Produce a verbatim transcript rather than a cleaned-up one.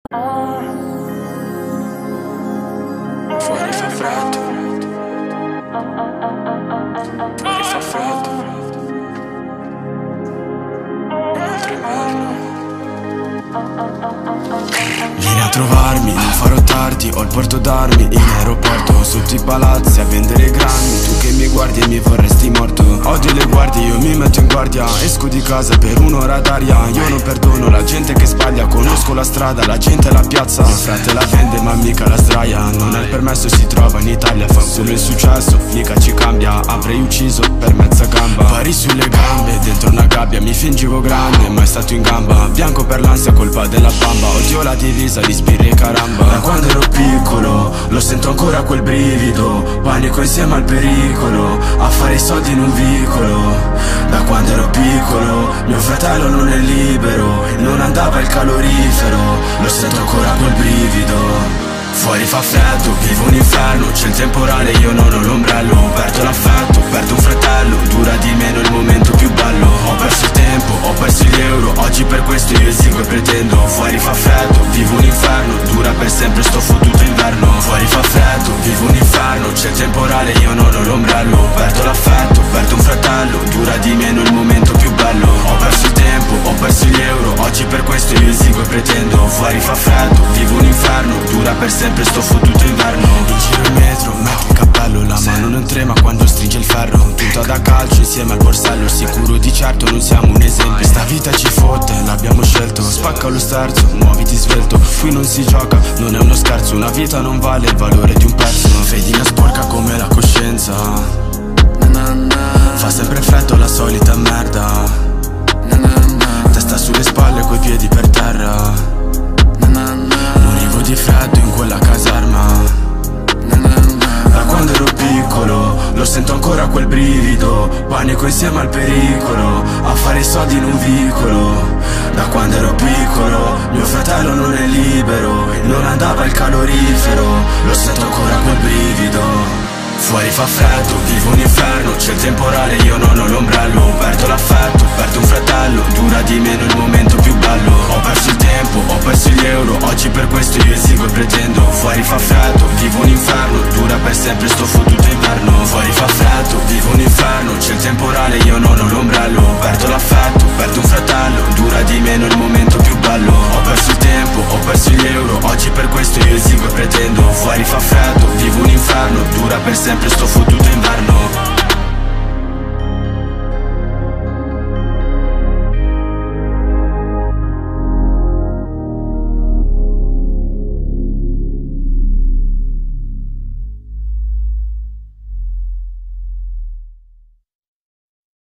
Fuori fa freddo, fuori fa freddo, un altro inverno. Vieni a trovarmi, non farò tardi, ho il porto d'armi in aeroporto, sotto i palazzi a vendere grammi. Tu che mi guardi e mi vorresti morto. Odio le guardie, io mi metto in guardia, esco di casa per un'ora d'aria. Io non perdono la gente che sbaglia, conosco la strada, la gente e la piazza. Mio frate la vende ma mica la sdraia, non ha il permesso e si trova in Italia. Fa solo il successo, mica ci cambia, avrei ucciso per mezza gamba. Pari sulle gambe, dentro una gabbia, mi fingivo grande, mai stato in gamba. Bianco per l'ansia, colpa della bamba, odio la divisa di spirri e caramba. Da quando ero piccolo, lo sento ancora quel brivido, panico insieme al pericolo, a fare i soldi in un vicolo. Da quando ero piccolo, mio fratello non è libero, non andava il calorifero, lo sento ancora quel brivido. Fuori fa freddo, vivo un inferno, c'è il temporale, io non ho l'ombrello. Perdo l'affetto, perdo un fratello, dura di meno il momento più bello. Ho perso il tempo, ho perso gli euro, oggi per questo io esigo e pretendo. Fuori fa freddo, vivo un inferno, dura per sempre sto fottuto inverno. Fuori fa freddo, vivo un inferno, c'è il temporale, io non ho l'ombrello. Perdo l'affetto, perdo un fratello, dura di meno il momento più bello. Ho perso il tempo, ho perso gli euro, oggi per questo io esigo e pretendo. Fuori fa freddo, vivo un inferno, dura per sempre sto fottuto inverno. In giro in metro, metto il cappello, la mano non trema quando stringe il ferro. Tutta da calcio insieme al borsello, sicuro di certo non siamo un esempio. Sta vita ci fotte, l'abbiamo scelto, spacca lo sterzo, muoviti svelto. Qui non si gioca, non è uno scherzo, una vita non vale il valore di un pezzo. Fedina sporca come la coscienza, fa sempre freddo la solita merda, testa sulle spalle coi piedi per terra. Morivo di freddo in quella caserma. Da quando ero piccolo, lo sento ancora quel brivido, panico insieme al pericolo, a fare i soldi in un vicolo. Da quando ero piccolo, mio fratello non è libero, non andava il calorifero, lo sento ancora quel brivido. Fuori fa freddo, vivo un inferno, c'è il temporale, io non ho l'ombrello. Perdo l'affetto, perdo un fratello, dura di meno il momento più bello. Ho perso il tempo, ho perso gli euro, oggi per questo io esigo e pretendo. Fuori fa freddo, vivo un inferno, dura per sempre sto fottuto inverno. Fuori fa freddo, vivo un inferno, c'è il temporale, io non ho l'ombrello. Perdo l'affetto, perdo un fratello, dura di meno il momento più bello. Ho perso il tempo, ho perso gli euro, oggi per questo io esigo e pretendo. Fuori fa freddo, vivo un inferno, dura per sempre sto fottuto